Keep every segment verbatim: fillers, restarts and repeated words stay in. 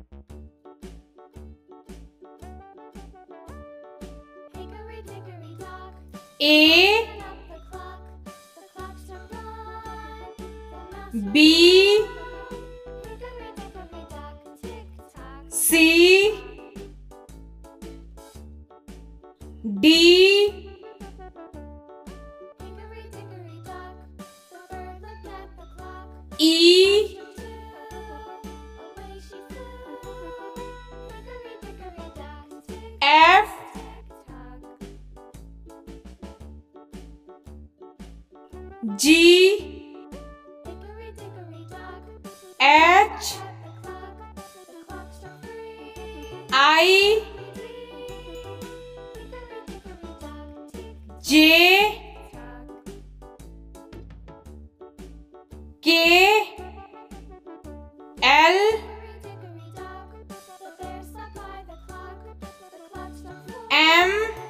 A B C D E F G H I J K L M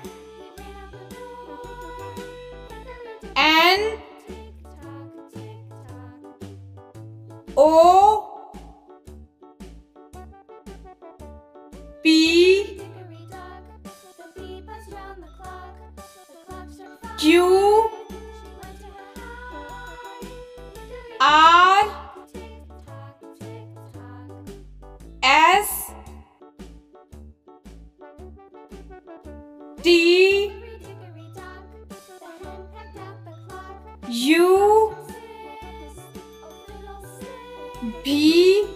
N O P Q R S T U V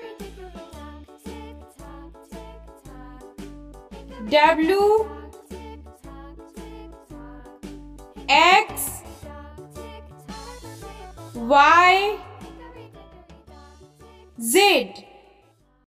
W X Y Z.